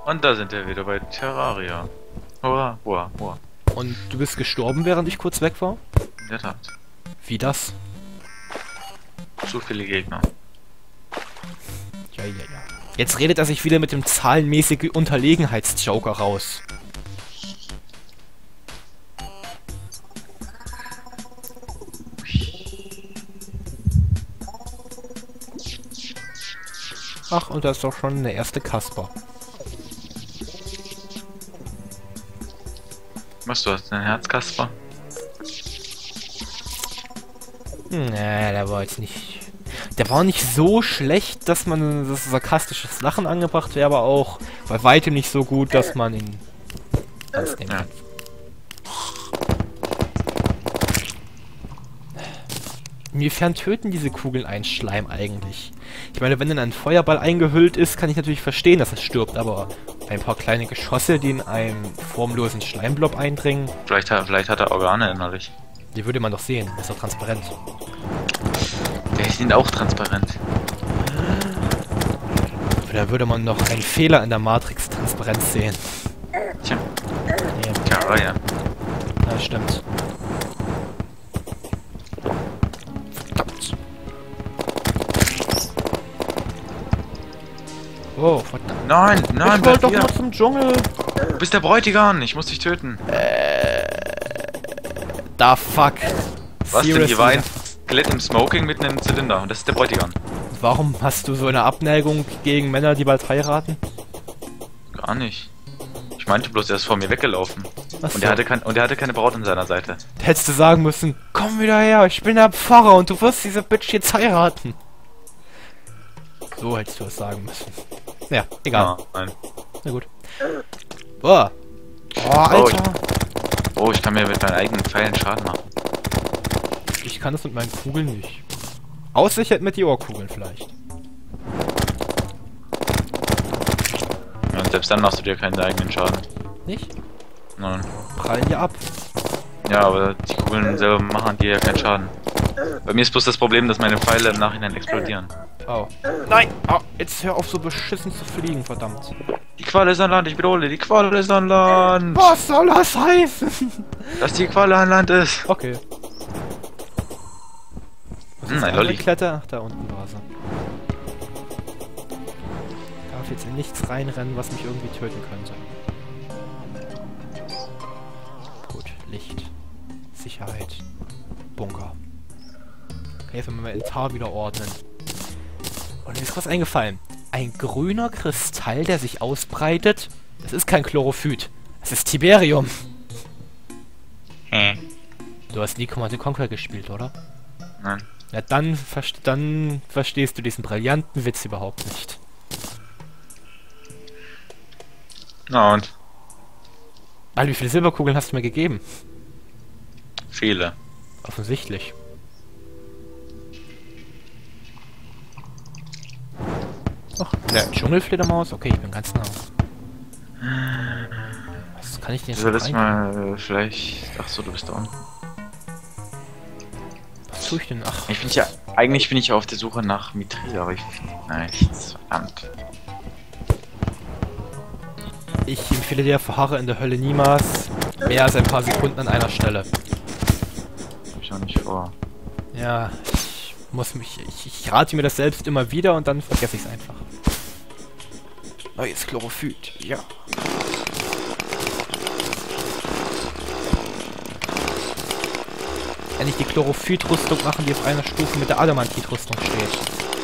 Und da sind wir wieder bei Terraria. Hurra, hurra, hurra. Und du bist gestorben, während ich kurz weg war? In der Tat. Wie das? Zu viele Gegner. Ja. Jetzt redet er sich wieder mit dem zahlenmäßigen Unterlegenheitsjoker raus. Ach, und da ist doch schon der erste Kasper. Was, du hast dein Herz, Kasper? Nee, der war jetzt nicht... Der war nicht so schlecht, dass man das sarkastisches Lachen angebracht wäre, aber auch bei weitem nicht so gut, dass man ihn ernst nehmen kann. Inwiefern töten diese Kugeln einen Schleim eigentlich? Ich meine, wenn dann ein Feuerball eingehüllt ist, kann ich natürlich verstehen, dass es stirbt, aber ein paar kleine Geschosse, die in einen formlosen Schleimblob eindringen... Vielleicht hat er Organe innerlich. Die würde man doch sehen, das ist doch transparent. Die sind auch transparent. Oder würde man noch einen Fehler in der Matrix-Transparenz sehen? Tja. Nee. Terraria. Ja, stimmt. Verdammt. Oh, verdammt. Nein, Ich wollte doch mal zum Dschungel. Du bist der Bräutigam, ich muss dich töten. Da fuck. Was denn? Seriously? Hier war ein Skelett im Smoking mitten im Zylinder und das ist der Bräutigam. Warum hast du so eine Abneigung gegen Männer, die bald heiraten? Gar nicht. Ich meinte bloß, er ist vor mir weggelaufen. Ach Und so. er hatte keine Braut an seiner Seite. Hättest du sagen müssen, komm wieder her, ich bin der Pfarrer und du wirst diese Bitch jetzt heiraten. So hättest du es sagen müssen. Ja, egal. Ah, nein. Na gut. Boah. Oh, Alter. Oh, ich kann mir mit meinen eigenen Pfeilen Schaden machen. Ich kann das mit meinen Kugeln nicht. Außer ich hätte Meteorkugeln vielleicht. Ja, und selbst dann machst du dir keinen eigenen Schaden. Nicht? Nein. Prallen die ab. Ja, aber die Kugeln selber machen dir ja keinen Schaden. Bei mir ist bloß das Problem, dass meine Pfeile im Nachhinein explodieren. Oh. Nein! Oh, jetzt hör auf so beschissen zu fliegen, verdammt. Die Qualle ist an Land, ich wiederhole, die Qualle ist an Land! Was soll das heißen? Dass die Qualle an Land ist! Okay. Ein Lolli. Kletter? Ach, da unten war sie. Darf jetzt in nichts reinrennen, was mich irgendwie töten könnte. Gut, Licht. Sicherheit. Bunker. Okay, jetzt müssen wir mein Inventar wieder ordnen. Und mir ist was eingefallen. Ein grüner Kristall, der sich ausbreitet. Das ist kein Chlorophyt. Das ist Tiberium. Du hast nie Command & Conquer gespielt, oder? Nein. Ja, dann verstehst du diesen brillanten Witz überhaupt nicht. Na und? Alter, wie viele Silberkugeln hast du mir gegeben? Viele. Offensichtlich. Ach, der Dschungelfledermaus? Okay, ich bin ganz nah. Was kann ich denn Du jetzt solltest rein? mal vielleicht... Ach so, du bist da unten. Was tue ich denn? Ach, Eigentlich bin ich auf der Suche nach Mithril, aber ich finde nichts. Verdammt. ich empfehle dir, verharre in der Hölle niemals mehr als ein paar Sekunden an einer Stelle. Hab ich auch nicht vor. Ja, ich rate mir das selbst immer wieder und dann vergesse ich es einfach. Neues Chlorophyt, ja. Endlich die Chlorophyt-Rüstung machen, die auf einer Stufe mit der Adamantit-Rüstung steht.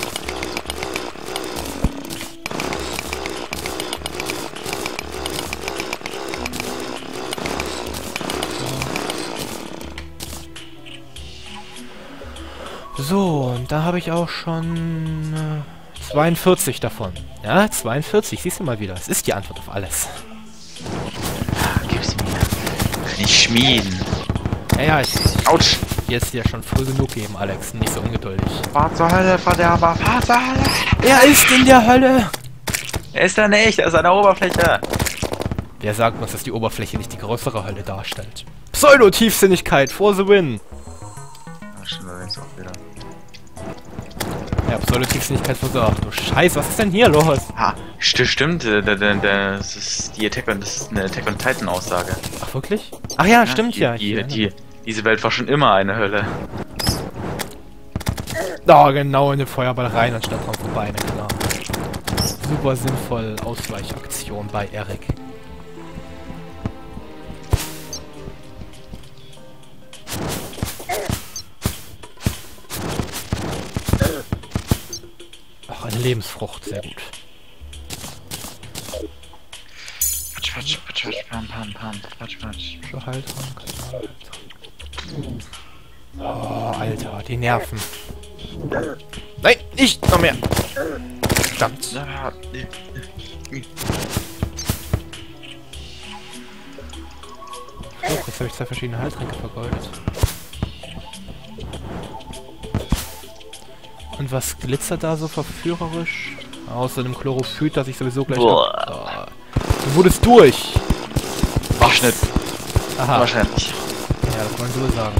So, und da habe ich auch schon 42 davon. Ja, 42, siehst du mal wieder. Es ist die Antwort auf alles. Gib's mir. Kann ich schmieden. Ja, ich Autsch! jetzt dir schon früh genug geben, Alex. Nicht so ungeduldig. Fahr zur Hölle, Verderber, fahr zur Hölle! Er ist in der Hölle! Er ist da nicht, er ist an der Oberfläche! Wer sagt uns, dass die Oberfläche nicht die größere Hölle darstellt? Pseudo-Tiefsinnigkeit for the win! Ach, schon allerdings auch wieder. Ja, Pseudo-Kriegsfähigkeit versagt. Du Scheiße, was ist denn hier los? Ha, stimmt, das ist die das ist eine Attack on Titan Aussage. Ach, wirklich? Ach ja, stimmt ja. Diese Welt war schon immer eine Hölle. Da, genau in den Feuerball rein, anstatt dran vorbei, na klar. Super sinnvoll Ausweichaktion bei Erik. Ach, eine Lebensfrucht, sehr gut. Patsch. Schon halt dran. Oh, Alter, die Nerven. Nein, nicht noch mehr. Verdammt. Oh, jetzt habe ich 2 verschiedene Heiltränke vergoldet. Und was glitzert da so verführerisch? Außer dem Chlorophyt, das ich sowieso gleich hab. Oh. Du wurdest durch! Abschnitt. Aha. Wahrscheinlich. Ja, das wollen sie wohl sagen.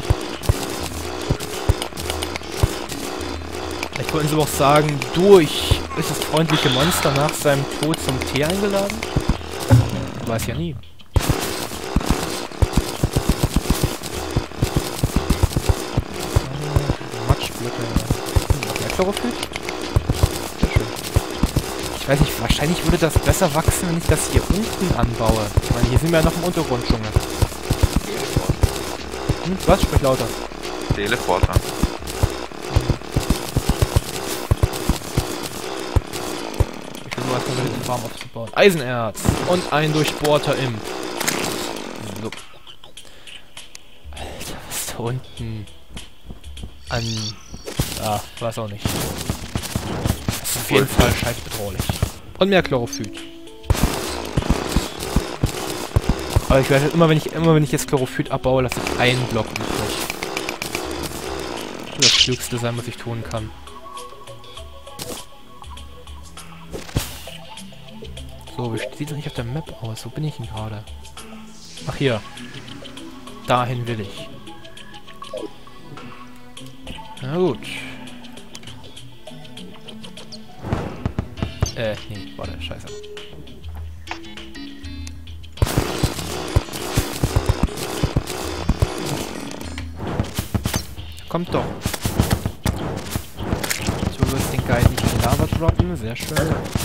Vielleicht wollten sie aber auch sagen, durch ist das freundliche Monster nach seinem Tod zum Tee eingeladen? Ich weiß ja nie. Matschblöcke. Noch mehr Chlorophyt? Sehr schön. Ich weiß nicht, wahrscheinlich würde das besser wachsen, wenn ich das hier unten anbaue. Ich meine, hier sind wir ja noch im Untergrunddschungel. Hm, was? Sprich lauter. Teleporter. Ich will nur erstmal eine Farm aufzubauen. Eisenerz und ein durchbohrter Imp. So. Alter, was ist da unten an... Ah, weiß auch nicht. Das ist auf jeden Fall scheiß bedrohlich. Und mehr Chlorophyt. Aber ich werde immer wenn ich jetzt Chlorophyt abbaue, lasse ich einen Block übrig. Das wird das Klügste sein, was ich tun kann. So, wie sieht das nicht auf der Map aus? Wo bin ich denn gerade? Ach, hier. Dahin will ich. Na gut. Nee, warte, scheiße. Kommt doch. So, wirst den Guide nicht in Lava droppen, sehr schön.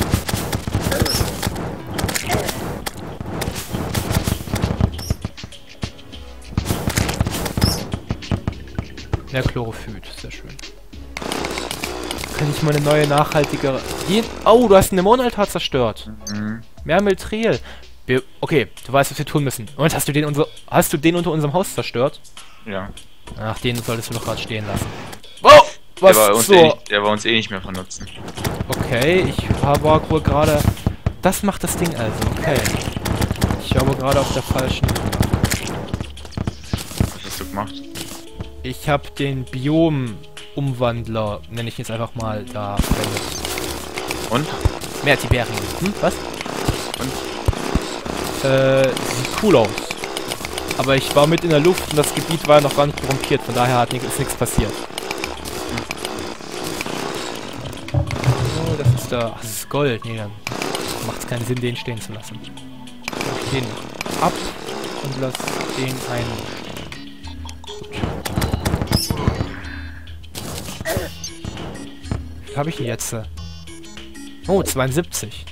Mehr Chlorophyt, sehr schön. Kann ich mal eine neue nachhaltigere... Oh, du hast einen Dämonenaltar zerstört. Mhm. Mehr Miltril. Okay, du weißt, was wir tun müssen. Und hast du den unter unserem Haus zerstört? Ja. Ach, den solltest du doch gerade stehen lassen. Oh! Was der war uns eh nicht mehr von Nutzen. Okay, ich war wohl gerade... Das macht das Ding also, okay. Ich war aber gerade auf der falschen... Was hast du gemacht? Ich habe den Biom-Umwandler, nenne ich jetzt einfach mal, da verwendet. Und? Mehr Tiberien. Hm, was? Und? Sieht cool aus. Aber ich war mit in der Luft und das Gebiet war noch gar nicht korrumpiert, von daher ist nichts passiert. Oh, das ist da... Ach, das ist Gold. Nee, dann macht es keinen Sinn, den stehen zu lassen. Ich den ab und lass den ein. Wie habe ich denn jetzt? Oh, 72.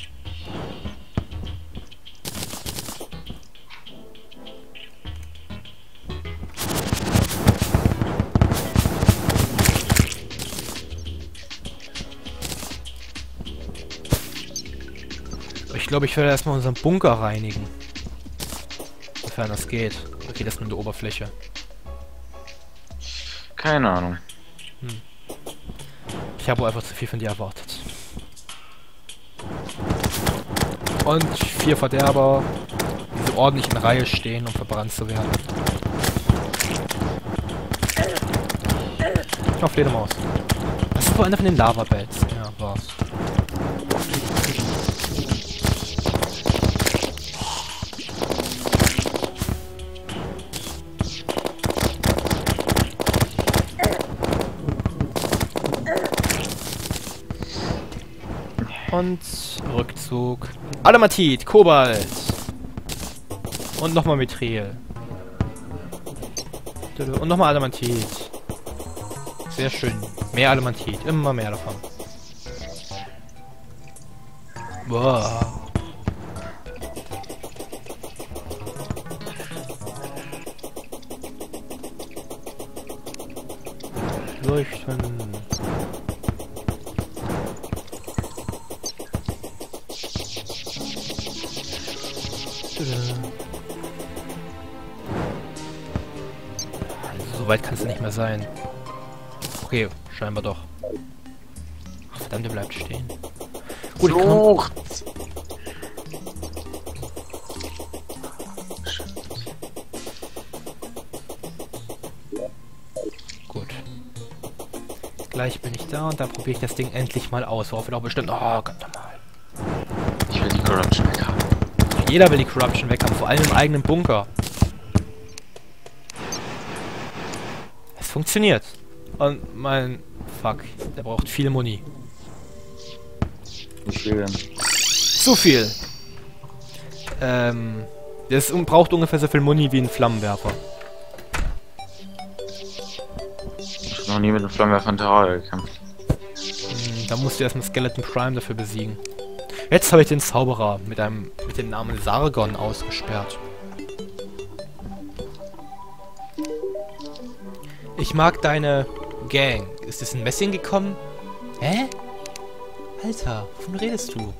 Ich glaube, ich werde erstmal unseren Bunker reinigen. Sofern das geht. Okay, das ist nur die Oberfläche. Keine Ahnung. Ich habe einfach zu viel von dir erwartet. Und 4 Verderber, die so ordentlich in Reihe stehen, um verbrannt zu werden. Oh, Fledermaus. Das ist wohl einer von den Lava-Beds. Ja, war's. Und Rückzug. Adamatit, Kobalt. Und nochmal Mithril. Und nochmal Adamatit. Sehr schön. Mehr Adamatit. Immer mehr davon. Boah. Leuchten. So weit kann es nicht mehr sein. Okay, scheinbar doch. Ach, verdammt, der bleibt stehen. Gut, Flucht! Gut. Gleich bin ich da und dann probiere ich das Ding endlich mal aus. Worauf wir doch bestimmt... Oh, ganz normal. Ich will die Corruption weg haben. Jeder will die Corruption weg haben, vor allem im eigenen Bunker. Es funktioniert. Und mein... Fuck, der braucht viel Muni. Wie viel denn? Zu viel. Das braucht ungefähr so viel Muni wie ein Flammenwerfer. Ich habe noch nie mit einem Flammenwerfer in Terraria gekämpft. Da musst du erstmal Skeleton Prime dafür besiegen. Jetzt habe ich den Zauberer mit dem Namen Sargon ausgesperrt. Ich mag deine Gang. Ist das in Messing gekommen? Hä? Alter, wovon redest du?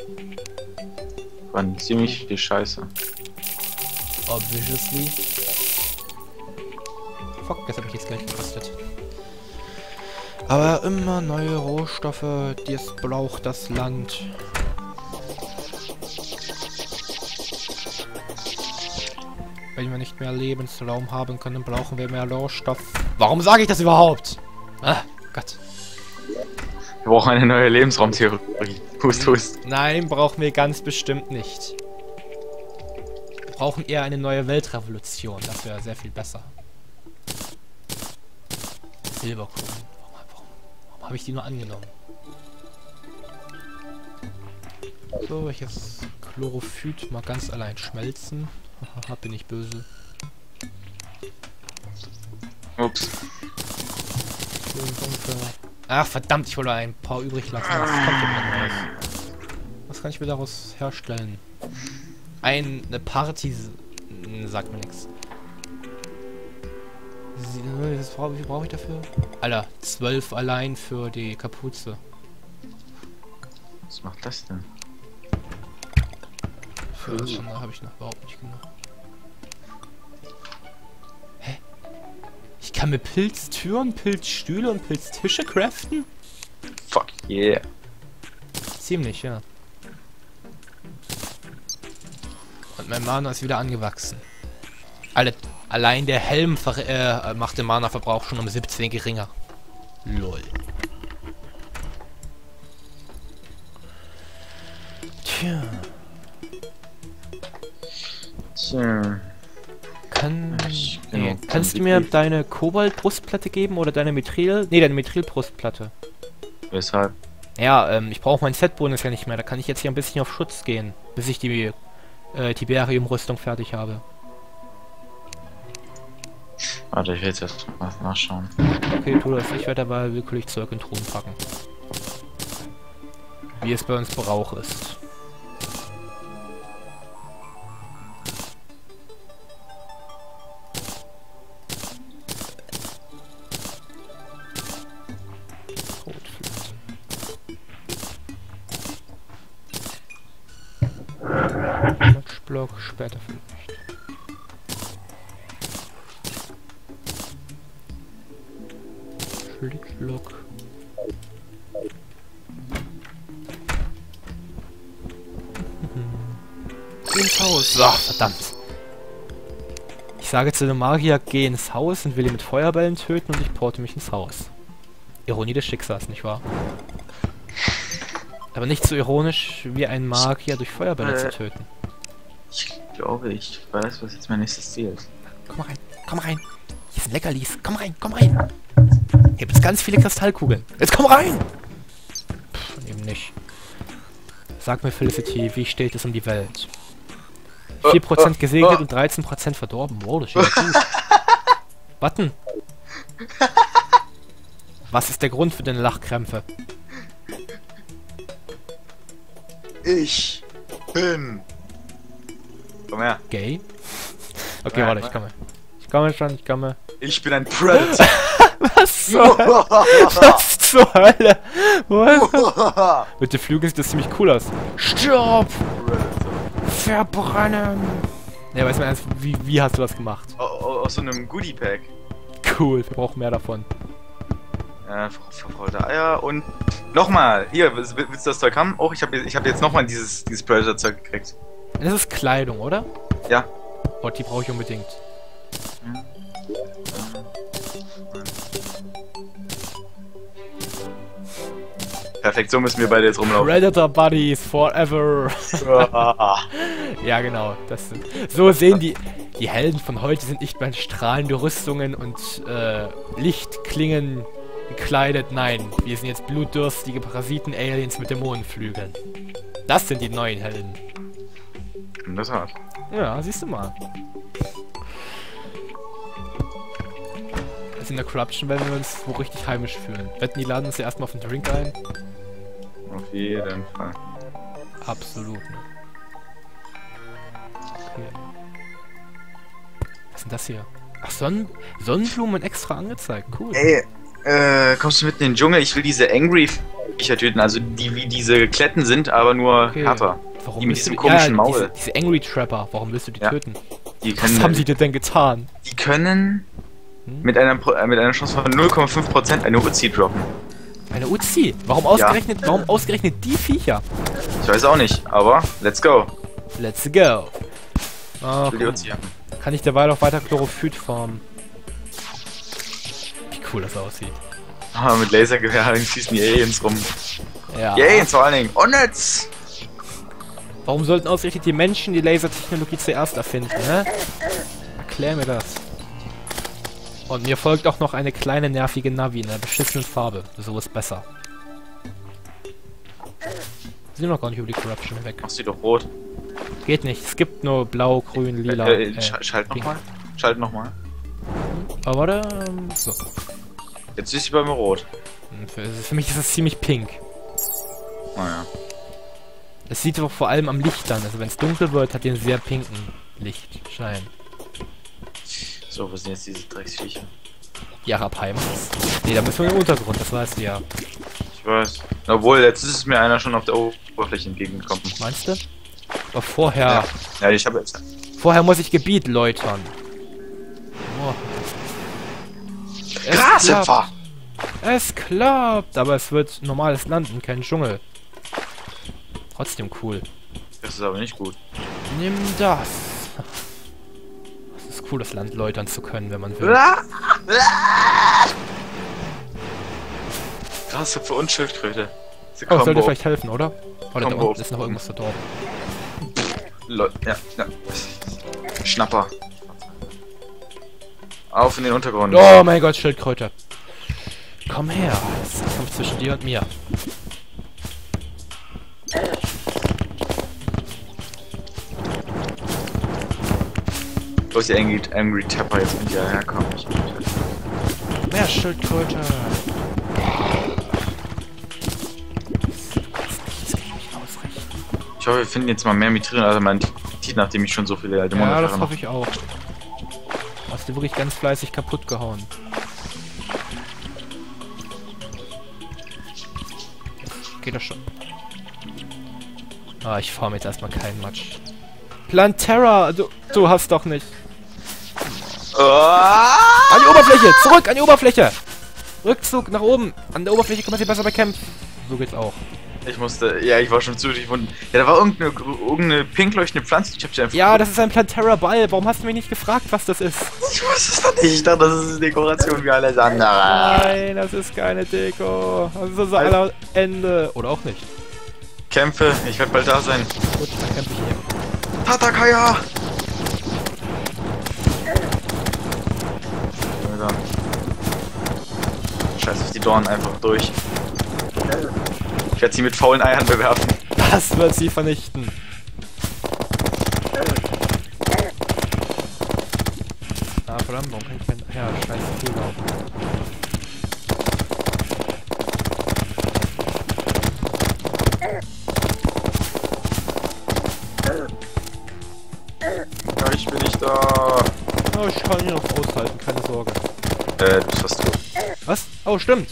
War ziemlich viel Scheiße. Obviously. Fuck, das hat mich jetzt Geld gekostet. Aber immer neue Rohstoffe, die es braucht, das Land. Wenn wir nicht mehr Lebensraum haben können, brauchen wir mehr Rohstoff. Warum sage ich das überhaupt? Ah, Gott. Wir brauchen eine neue Lebensraumtheorie. Hust, hust. Nein, brauchen wir ganz bestimmt nicht. Wir brauchen eher eine neue Weltrevolution. Das wäre sehr viel besser. Silberkugeln. Warum habe ich die nur angenommen? So, ich jetzt Chlorophyt mal ganz allein schmelzen. Haha, bin ich böse. Ups. Ach verdammt, ich wollte ein paar übrig lassen. Was kommt denn da raus? Was kann ich mir daraus herstellen? Eine Party... Sagt mir nichts. Wie brauche ich dafür? Alter, 12 allein für die Kapuze. Was macht das denn? Für das andere habe ich noch überhaupt nicht genug. Hä? Ich kann mir Pilztüren, Pilzstühle und Pilztische craften? Fuck yeah. Ziemlich, ja. Und mein Mana ist wieder angewachsen. Allein der Helm macht den Mana-Verbrauch schon um 17 geringer. Lol. Tja. Kannst du mir deine Kobalt-Brustplatte geben oder deine Mithril? Ne, deine Mithril-Brustplatte. Weshalb? Ja, ich brauche meinen Set-Bonus ja nicht mehr. Da kann ich jetzt hier ein bisschen auf Schutz gehen, bis ich die Tiberium-Rüstung fertig habe. Warte, ich will jetzt erst mal nachschauen. Okay, tu das. Ich werde dabei willkürlich Zeug in Truhen packen. Wie es bei uns Brauch ist. Matchblock, später vielleicht. Schlittblock. Ins Haus. Ach, verdammt. Ich sage zu dem Magier, geh ins Haus und will ihn mit Feuerbällen töten und ich porte mich ins Haus. Ironie des Schicksals, nicht wahr? Aber nicht so ironisch, wie ein Magier durch Feuerbälle zu töten. Ich glaube, ich weiß, was jetzt mein nächstes Ziel ist. Komm rein, komm rein. Hier sind Leckerlis. Komm rein, komm rein. Hier gibt es ganz viele Kristallkugeln. Jetzt komm rein! Pff, eben nicht. Sag mir, Felicity, wie steht es um die Welt? 4% gesegnet und 13% verdorben. Wow, das steht ja gut. Button. Was ist der Grund für deine Lachkrämpfe? Ich bin... Komm her. Gay? Okay, Ja, warte, ich komme. Ich komme schon, ich komme. Ich bin ein Predator. Was zur Hölle? Was zur Hölle? Was? Mit den Flügeln sieht das ziemlich cool aus. Stopp! Verbrennen! Ja, weiß man erst, wie hast du das gemacht? Aus so einem Goodie-Pack. Cool, wir brauchen mehr davon. Verfaulte Eier und... Nochmal! Hier, willst du das Zeug haben? Oh, ich hab jetzt nochmal dieses Predator-Zeug gekriegt. Das ist Kleidung, oder? Ja. Oh, die brauche ich unbedingt. Perfekt, so müssen wir beide jetzt rumlaufen. Predator Buddies forever. Ja, genau. So sehen die Helden von heute, sind nicht mehr in strahlende Rüstungen und Lichtklingen gekleidet. Nein, wir sind jetzt blutdurstige Parasiten-Aliens mit Dämonenflügeln. Das sind die neuen Helden. Das hat. Ja, siehst du mal. Also in der Corruption werden wir uns wo richtig heimisch fühlen. Wetten, die laden uns ja erstmal auf den Drink ein? Auf jeden Fall. Absolut, ne? Okay. Was ist denn das hier? Ach, Sonnenblumen extra angezeigt. Cool. Ey, kommst du mit in den Dschungel? Ich will diese Angry Viecher töten, also die wie diese Kletten sind, aber nur härter. Warum die mit willst diesem du komischen Maul. Diese Angry Trapper, warum willst du die töten? Die können, Was haben sie dir denn getan? Die können mit einer Chance von 0,5% eine Uzi droppen. Eine Uzi? Warum ausgerechnet die Viecher? Ich weiß auch nicht, aber let's go. Let's go. Ich will die Uzi haben. Kann ich derweil auch weiter Chlorophyt farmen? Wie cool das aussieht. Ah, mit Lasergewehr schießen die Aliens rum. Ja. Die Aliens vor allen Dingen. Und jetzt! Warum sollten ausgerechnet die Menschen die Lasertechnologie zuerst erfinden, ne? Erklär mir das. Und mir folgt auch noch eine kleine nervige Navi in einer beschissenen Farbe. So ist besser. Sie sind noch gar nicht über die Corruption weg. Mach sie doch rot. Geht nicht. Es gibt nur blau, grün, lila. Schalt nochmal. Schalt nochmal. Aber warte. So. Jetzt ist sie bei mir rot. Für mich ist es ziemlich pink. Naja. Es sieht doch vor allem am Licht dann. Also wenn es dunkel wird, hat die einen sehr pinken Lichtschein. So, wo sind jetzt diese Drecksviecher? Die Arapheimas? Nee, da müssen wir im Untergrund, das weißt du ja. Ich weiß. Obwohl, jetzt ist mir einer schon auf der Oberfläche entgegengekommen. Meinst du? Aber vorher... Ja, ich habe jetzt... Vorher muss ich Gebiet läutern. Oh. Grashüpfer! Es klappt! Aber es wird normales Land und kein Dschungel. Trotzdem cool. Das ist aber nicht gut. Nimm das! Es ist cool, das Land läutern zu können, wenn man will. Grashüpfer und Schildkröte. Oh, sollte vielleicht helfen, oder? Oder da unten ist noch irgendwas verdorben. Ja. Schnapper. Auf in den Untergrund. Oh mein Gott, Schildkröte. Komm her. Das ist ein Kampf zwischen dir und mir. Wo ist die Angry Tapper jetzt mit dir herkommen? Mehr Schildkröte. Ich hoffe, wir finden jetzt mal mehr Mithril, also mein Tit, nachdem ich schon so viele Dämonen habe. Ja, das hoffe ich auch. Hast du wirklich ganz fleißig kaputt gehauen. Geht das schon? Ah, ich farm jetzt erstmal keinen Matsch. Plantera, du hast doch nicht. An die Oberfläche! Zurück an die Oberfläche! Rückzug nach oben! An der Oberfläche kann man sie besser bekämpfen. So geht's auch. Ich musste, ja, ich war schon zu tief unten. Ja, da war irgendeine pink leuchtende Pflanze. Ich hab sie einfach. Ja, das ist ein Plantera-Ball. Warum hast du mich nicht gefragt, was das ist? Ich wusste es doch nicht. Ich dachte, das ist eine Dekoration wie alles andere. Nein, das ist keine Deko. Das ist unser aller Ende. Oder auch nicht. Kämpfe, ich werde bald da sein. Gut, dann kämpfe ich eben. Tatakaya! Scheiß auf die Dornen einfach durch. Ich werde sie mit faulen Eiern bewerfen. Das wird sie vernichten. Ah, verdammt, warum kann ich kein... Ja, scheiße, Cooldown. Ja, ich bin nicht da. Oh, ich kann ihn noch aushalten, keine Sorge. Du bist fast tot. Was? Oh, stimmt.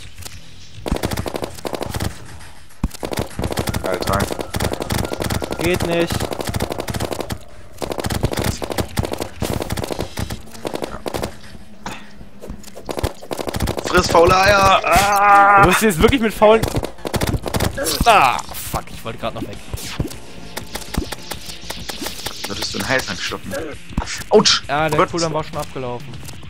Alter. Geht nicht. Friss faule Eier! Ah! Du musst jetzt wirklich mit faulen... Ah, fuck, ich wollte gerade noch weg. Würdest du einen Heiltrank schlucken? Autsch! Ja, der Gott. Cooldown war schon abgelaufen.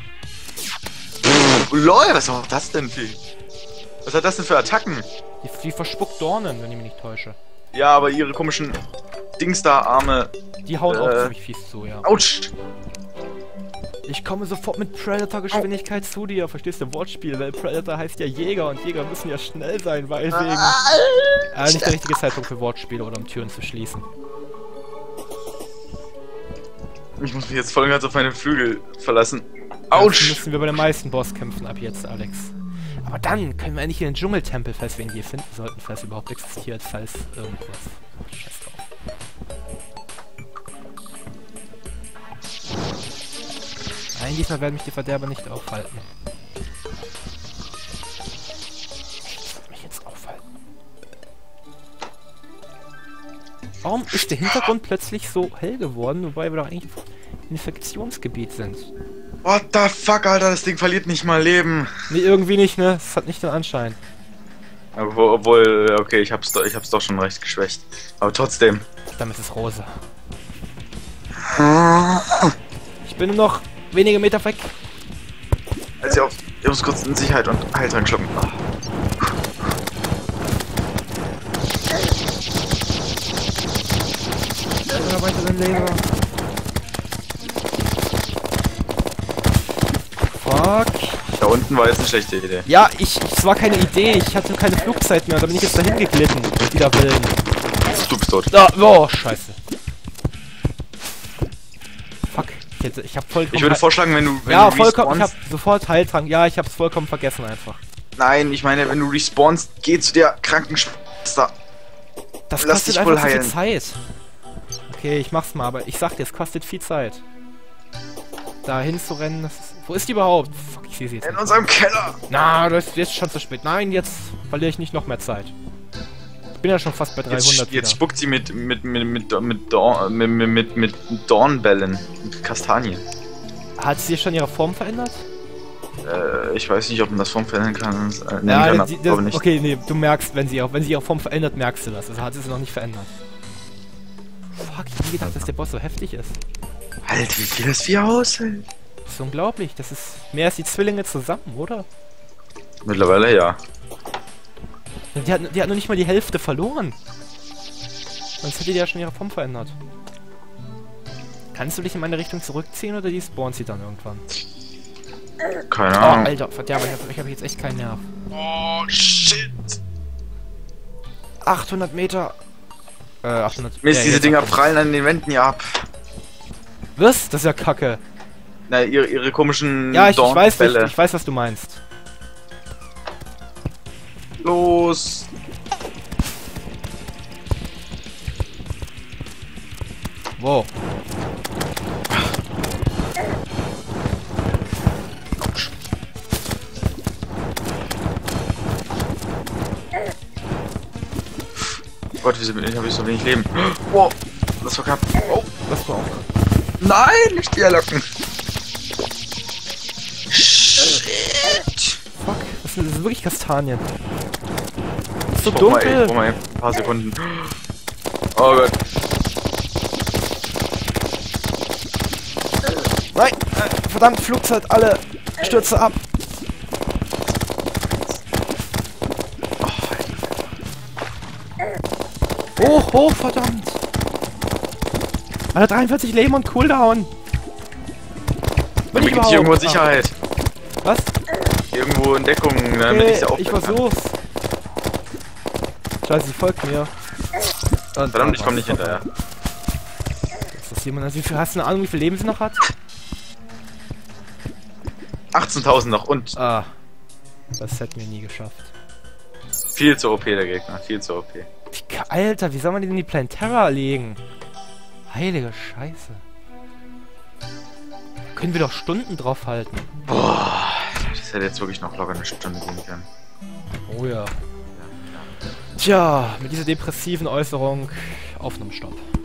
LOL, was war das denn für... Was hat das denn für Attacken? Die verspuckt Dornen, wenn ich mich nicht täusche. Ja, aber ihre komischen Dings da, Arme... Die hauen auch ziemlich fies zu, ja. Autsch! Ich komme sofort mit Predator-Geschwindigkeit zu dir, verstehst du? Wortspiel, weil Predator heißt ja Jäger und Jäger müssen ja schnell sein, weil wegen... nicht der richtige Zeitpunkt für Wortspiele oder um Türen zu schließen. Ich muss mich jetzt voll und ganz auf meine Flügel verlassen. Das Autsch! müssen wir bei den meisten Bosskämpfen ab jetzt, Alex. Aber dann können wir endlich in den Dschungeltempel, falls wir ihn hier finden sollten, falls er überhaupt existiert, falls irgendwas. Oh, scheiß drauf. Nein, diesmal werden mich die Verderber nicht aufhalten. Ich werde mich jetzt aufhalten. Warum ist der Hintergrund plötzlich so hell geworden, wobei wir doch eigentlich im Infektionsgebiet sind? What the fuck, Alter, das Ding verliert nicht mal Leben. Nee, irgendwie nicht, ne? Es hat nicht den Anschein. Obwohl, okay, ich hab's doch schon recht geschwächt. Aber trotzdem. Damit ist es rosa. Ich bin nur noch wenige Meter weg. Also ich muss kurz in Sicherheit und Heiltrank schlucken. Oder weiter den Laser. Fuck. Da unten war jetzt eine schlechte Idee. Ja, es war keine Idee. Ich hatte keine Flugzeit mehr. Da bin ich jetzt dahin geglitten. Wieder Willen. Du bist tot. Da, oh, scheiße. Fuck. Ich hab vollkommen... Ich würde vorschlagen, wenn du ja, vollkommen. respawnst... Ich hab sofort Heiltrank. Ja, ich hab's vollkommen vergessen einfach. Nein, ich meine, wenn du respawnst, geh zu der Krankenschwester. Das Lass kostet dich wohl einfach zu viel heilen. Zeit. Okay, ich mach's mal, aber ich sag dir, es kostet viel Zeit. Da hinzurennen, das ist... Wo ist die überhaupt? Fuck, ich sehe sie jetzt In nicht. unserem Keller. Na, das ist jetzt schon zu spät. Nein, jetzt verliere ich nicht noch mehr Zeit. Ich bin ja schon fast bei 300 Jetzt spuckt sie mit Dornbällen, mit Kastanien. Hat sie schon ihre Form verändert? Ich weiß nicht, ob man das Form verändern kann. Ja, aber nicht. okay, nee, du merkst, wenn sie ihre Form verändert, merkst du das. Also hat sie noch nicht verändert. Fuck, ich hab nie gedacht, dass der Boss so heftig ist. Alter, wie viel das Vieh aushält. Das ist unglaublich. Das ist mehr als die Zwillinge zusammen, oder? Mittlerweile ja. Die hat noch nicht mal die Hälfte verloren. Sonst hätte die ja schon ihre Form verändert. Kannst du dich in meine Richtung zurückziehen oder die spawnt sie dann irgendwann? Keine Oh, Ahnung. Alter, verdammt, ich hab jetzt echt keinen Nerv. Oh, shit. 800 Meter. 800... Mist, diese jetzt Dinger 800. prallen an den Wänden ja ab. Was? Das ist ja kacke. Na, ihre komischen Ja, ich weiß, Dornbälle. ich weiß, was du meinst. Los. Wow. Gott, wieso habe ich so wenig Leben? Wow, das war knapp. Oh, Das war auch. nein, nicht die Locken. Fuck, das sind wirklich Kastanien. Ist so Ich brauch dunkel. mal ein paar Sekunden. Oh Gott. Nein, verdammt, Flugzeit, alle Stürze ab. Hoch, hoch, verdammt. Alle 43 Leben und Cooldown. Bin ich Bin ich irgendwo in überhaupt? Sicherheit. Was? Irgendwo in Deckung, damit Okay, ich sie auch. ich versuch's. Scheiße, sie folgt mir. Und Verdammt, ich komme nicht hinterher. Ist das jemand? Also, hast du eine Ahnung, wie viel Leben sie noch hat? 18.000 noch und Ah. Das hätten wir nie geschafft. viel zu OP der Gegner, viel zu OP. Alter, wie soll man die denn die Planterra legen? Heilige Scheiße. Können wir doch Stunden drauf halten. Boah, das hätte jetzt wirklich noch locker eine Stunde gehen können. Oh ja. Tja, mit dieser depressiven Äußerung Aufnahmestopp.